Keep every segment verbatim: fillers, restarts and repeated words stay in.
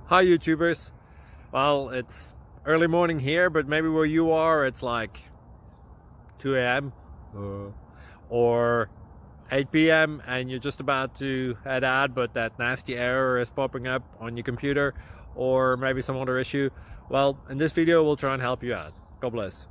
Hi YouTubers. Well, it's early morning here, but maybe where you are it's like two A M uh, or eight P M and you're just about to head out, but that nasty error is popping up on your computer, or maybe some other issue. Well, in this video we'll try and help you out. God bless.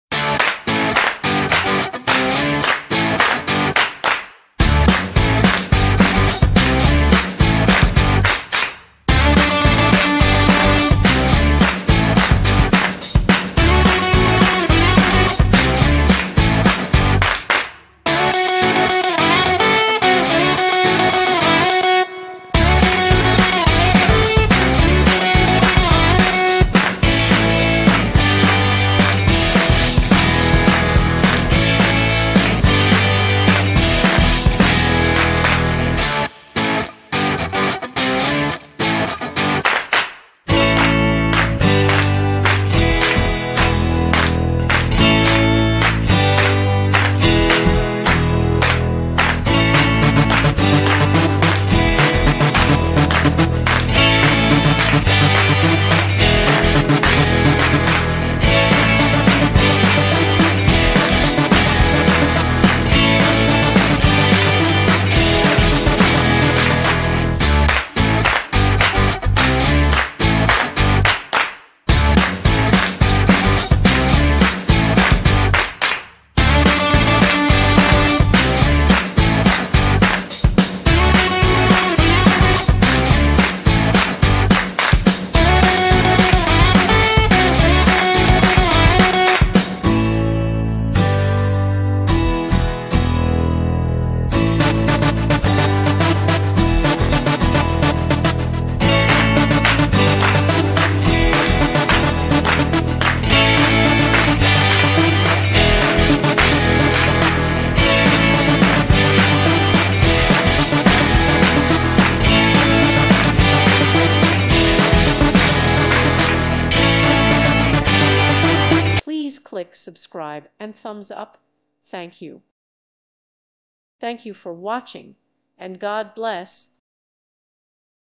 Please click subscribe and thumbs up. Thank you. Thank you for watching, and God bless.